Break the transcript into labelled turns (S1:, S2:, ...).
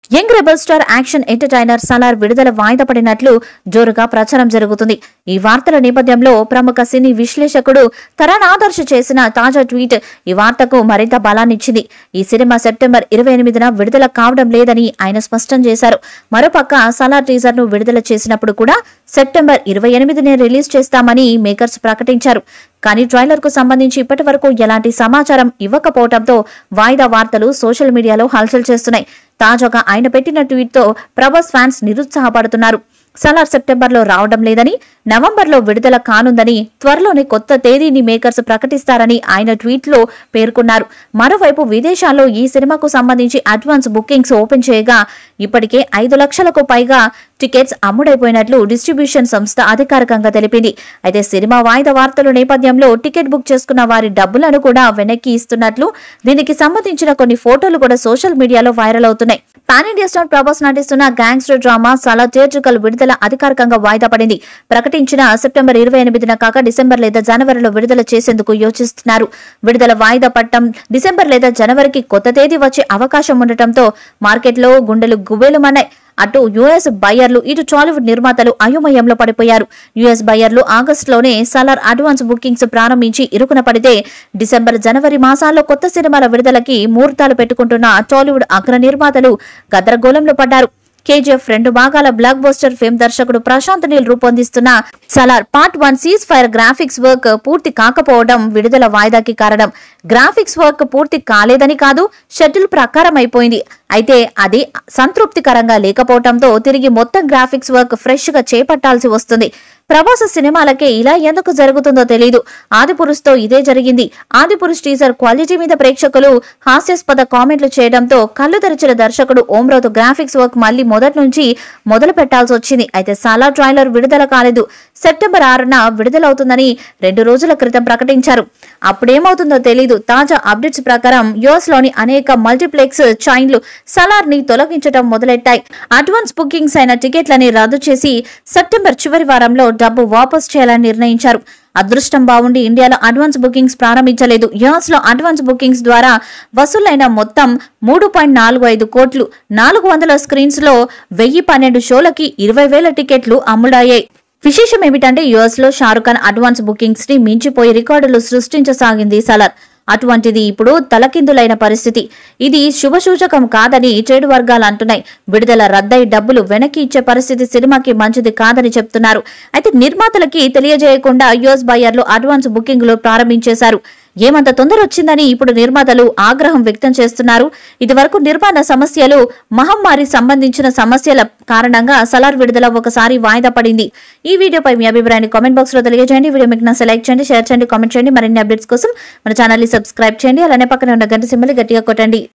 S1: Young rebel star action entertainer Salaar విడుదల వాయిదా పడినట్లు జోరుగా ప్రచారం జరుగుతుంది. ఈ వార్తల నేపథ్యంలో ప్రముఖ సినీ విశ్లేషకుడు తరణ్ ఆదర్శ్ చేసిన తాజా ట్వీట్ ఈ వార్తకు మరింత బలాన్నిచ్చింది. ఈ సినిమా సెప్టెంబర్ 28న విడుదల కావడం లేదని ఆయన స్పష్టం చేశారు. మరోపక్క సలార్ టీజర్ ను విడుదల చేసినప్పుడు కూడా సెప్టెంబర్ 28నే రిలీజ్ చేస్తామని మేకర్స్ ప్రకటించారు. కానీ ట్రైలర్ కు సంబంధించి ఇప్పటి వరకు ఎలాంటి సమాచారం ఇవ్వకపోవడంతో వాయిదా వార్తలు సోషల్ మీడియాలో హల్చల్ చేస్తున్నాయి. తాజాగా ఆయన పెట్టిన ట్వీట్ తో ప్రభాస్ ఫ్యాన్స్ నిరుత్సాహపడుతున్నారు. సలార్ సెప్టెంబర్లో రావడం లేదని, నవంబర్లో విడుదల కానుందని, త్వరలోనే కొత్త తేదీని మేకర్స్ ప్రకటిస్తారని ఆయన ట్వీట్ లో పేర్కొన్నారు. మరోవైపు విదేశాల్లో ఈ సినిమాకు సంబంధించి అడ్వాన్స్ బుకింగ్స్ ఓపెన్ చేయగా ఇప్పటికే 5 లక్షలకు పైగా టికెట్స్ అమ్ముడైపోయినట్లు డిస్ట్రిబ్యూషన్ సంస్థ అధికారికంగా తెలిపింది. అయితే సినిమా వాయిదా వార్తల నేపథ్యంలో టికెట్ బుక్ చేసుకున్న వారి డబ్బులను కూడా వెనక్కి ఇస్తున్నట్లు దీనికి సంబంధించిన కొన్ని ఫోటోలు కూడా సోషల్ మీడియాలో వైరల్ అవుతున్నాయి. పాన్ ఇండియా స్టార్ ప్రభాస్ నటిస్తున్న గ్యాంగ్స్టర్ డ్రామా సలార్ థియేట్రికల్ విడుదల అధికారికంగా వాయిదా పడింది. ప్రకటించిన సెప్టెంబర్ 28న కాక డిసెంబర్ లేదా జనవరిలో విడుదల చేసేందుకు యోచిస్తున్నారు. విడుదల వాయిదా పడటం డిసెంబర్ లేదా జనవరికి కొత్త తేదీ వచ్చే అవకాశం ఉండటంతో మార్కెట్లో గుండెలు గుబేలుమన్నాయి. అటు యుఎస్ బయ్యర్లు, ఇటు టాలీవుడ్ నిర్మాతలు అయోమయంలో పడిపోయారు. యుఎస్ బయ్యర్లు ఆగస్టులోనే సలార్ అడ్వాన్స్ బుకింగ్స్ ప్రారంభించి ఇరుకున పడితే డిసెంబర్, జనవరి మాసాల్లో కొత్త సినిమాల విడుదలకి ముహూర్తాలు పెట్టుకుంటున్న టాలీవుడ్ అగ్ర నిర్మాతలు గందరగోళంలో పడ్డారు. కేజీఎఫ్ 2 భాగాల బ్లాక్ బస్టర్ ఫేమ్ దర్శకుడు ప్రశాంత్Neel రూపొందిస్తున్న Salaar part 1 cease fire graphics work పూర్తి కాకపోవడం విడుదల వాయిదాకి కారణం. గ్రాఫిక్స్ వర్క్ పూర్తి కాలేదని కాదు, షెడ్యూల్ ప్రకారం అయిపోయింది. అయితే అది సంతృప్తికరంగా లేకపోవడంతో తిరిగి మొత్తం గ్రాఫిక్స్ వర్క్ ఫ్రెష్ గా చేపట్టాల్సి వస్తుంది. ప్రభాస్ సినిమాలకే ఇలా ఎందుకు జరుగుతుందో తెలీదు. ఆదిపురుషుతో ఇదే జరిగింది. ఆదిపురుష్ టీజర్ క్వాలిటీ మీద ప్రేక్షకులు హాస్యాస్పద కామెంట్లు చేయడంతో కళ్ళు తెరిచిన దర్శకుడు ఓమ్రావుతో గ్రాఫిక్స్ వర్క్ మళ్లీ మొదటి నుంచి మొదలు పెట్టాల్సి వచ్చింది. అయితే సలార్ ట్రైలర్ విడుదల కాలేదు. సెప్టెంబర్ 6న విడుదలవుతుందని 2 రోజుల క్రితం ప్రకటించారు. అప్పుడేమవుతుందో తెలీదు. తాజా అప్డేట్స్ ప్రకారం యుఎస్ లోని అనేక మల్టీప్లెక్స్ చైన్లు సలార్ ని తొలగించడం మొదలెట్టాయి. అడ్వాన్స్ బుకింగ్స్ అయిన టికెట్లని రద్దు చేసి సెప్టెంబర్ చివరి వారంలో డబ్బు వాపస్ చేయాలని నిర్ణయించారు. అదృష్టం బాగుండి ఇండియాలో అడ్వాన్స్ బుకింగ్స్ ప్రారంభించలేదు. యుఎస్ లో అడ్వాన్స్ బుకింగ్స్ ద్వారా వసూలైన మొత్తం 3.45 కోట్లు. 400 స్క్రీన్స్ లో 1012 షోలకి 20,000 టికెట్లు అమ్ముడయ్యాయి. విశేషం ఏమిటంటే యుఎస్ లో షారుఖ్ ఖాన్ అడ్వాన్స్ బుకింగ్స్ ని మించిపోయి రికార్డులు సృష్టించసాగింది సలార్. అటువంటిది ఇప్పుడు తలకిందులైన పరిస్థితి. ఇది శుభసూచకం కాదని ట్రేడ్ వర్గాలు అంటున్నాయి. విడుదల రద్దై డబ్బులు వెనక్కి ఇచ్చే పరిస్థితి సినిమాకి మంచిది కాదని చెప్తున్నారు. అయితే నిర్మాతలకి తెలియజేయకుండా యుఎస్ బయ్యర్లు అడ్వాన్స్ బుకింగ్లు ప్రారంభించేశారు. ఏమంత తొందర వచ్చిందని ఇప్పుడు నిర్మాతలు ఆగ్రహం వ్యక్తం చేస్తున్నారు. ఇదివరకు నిర్మాణ సమస్యలు, మహమ్మారి సంబంధించిన సమస్యల కారణంగా సలార్ విడుదల ఒకసారి వాయిదా పడింది. ఈ వీడియోపై మీ అభిప్రాయాన్ని కామెంట్ బాక్స్ లో తెలియజేయండి. వీడియో మీకు నచ్చితే లైక్ చేయండి, షేర్ చేయండి, కామెంట్ చేయండి. మరిన్ని అప్డేట్స్ కోసం మన ఛానల్ ని సబ్స్క్రైబ్ చేయండి. అలానే పక్కన ఉన్న గంట సింబల్ గట్టిగా కొట్టండి.